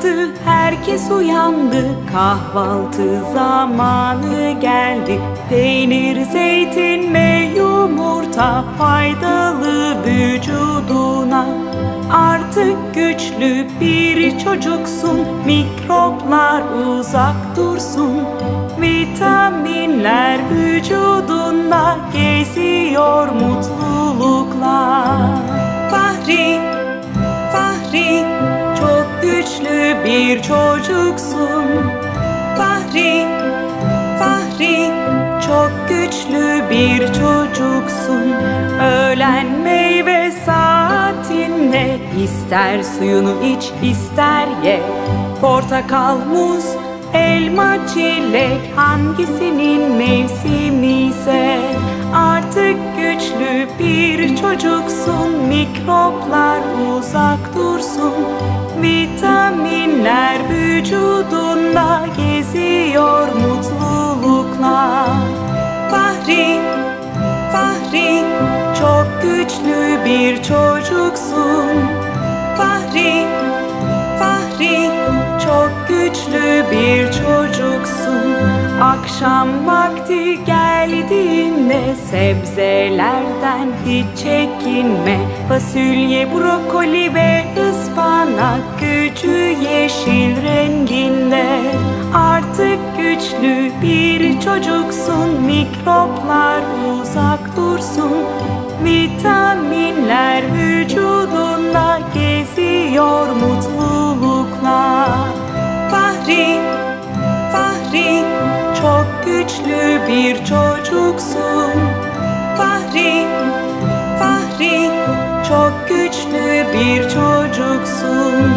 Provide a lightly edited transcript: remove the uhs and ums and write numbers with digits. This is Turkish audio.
baktı, herkes uyandı. Kahvaltı zamanı geldi. Peynir, zeytin ve yumurta faydalı vücuduna. Artık güçlü bir çocuksun, mikroplar uzak dursun. Vitaminler vücudunda geziyor mutlulukla. Fahri, Fahri, çok güçlü bir çocuksun. Fahri, Fahri, çok güçlü bir çocuksun. Öğlen meyve saatinde ister suyunu iç, ister ye. Portakal, muz, elma, çilek, hangisinin mevsimi ise. Artık güçlü bir çocuksun, mikroplar uzak dursun. Vitaminler vücudunda geziyor mutlulukla. Fahri, Fahri, çok güçlü bir çocuksun. Fahri, Fahri, çok güçlü bir çocuksun. Akşam vakti geldiğinde sebzelerden hiç çekinme. Fasulye, brokoli ve ıspanak gücü yeşil renginde. Artık güçlü bir çocuksun, mikroplar uzak dursun. Vitaminler vücudunda geziyor mutlulukla. Fahri, Fahri, çok güçlü bir çocuksun. Fahri, Fahri, çok güçlü bir çocuksun.